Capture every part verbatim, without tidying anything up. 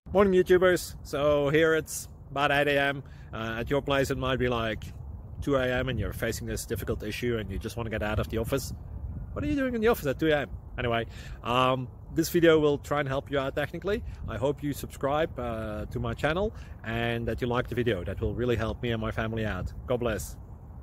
Morning YouTubers. So here it's about eight A M Uh, at your place it might be like two A M and you're facing this difficult issue and you just want to get out of the office. What are you doing in the office at two A M? Anyway, um, this video will try and help you out technically. I hope you subscribe uh, to my channel and that you like the video. That will really help me and my family out. God bless.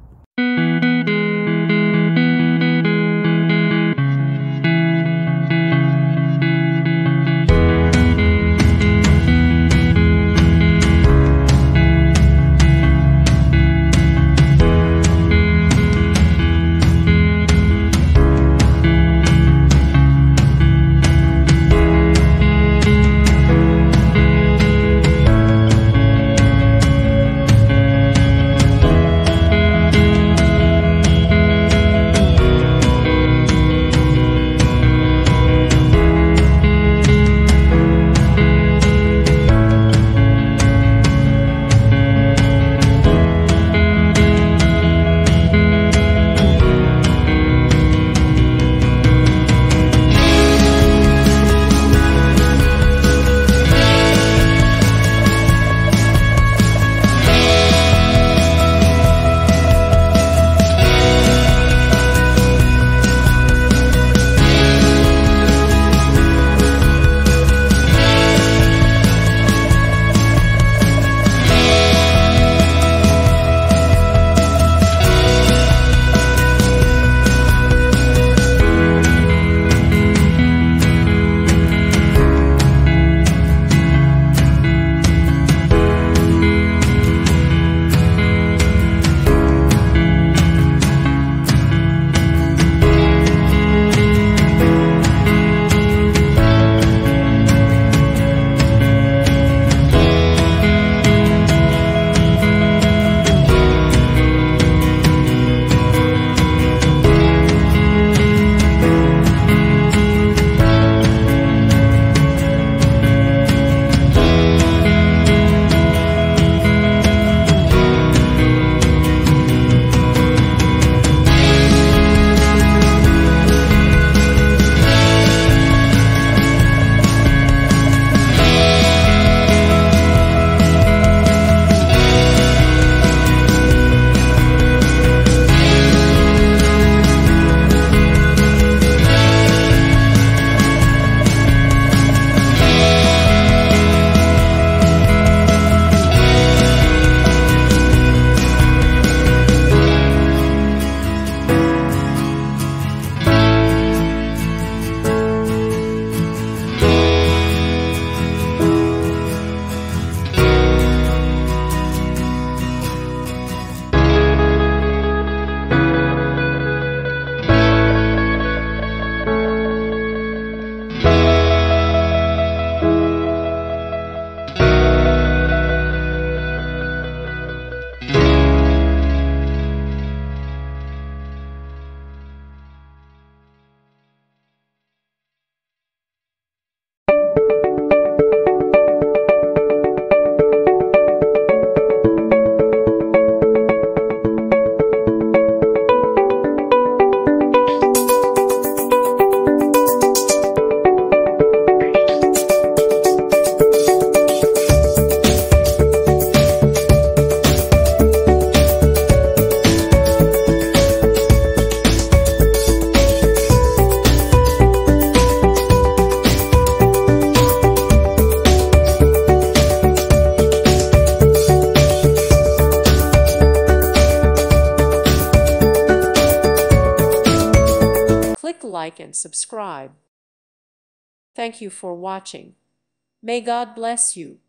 Like and subscribe. Thank you for watching. May God bless you.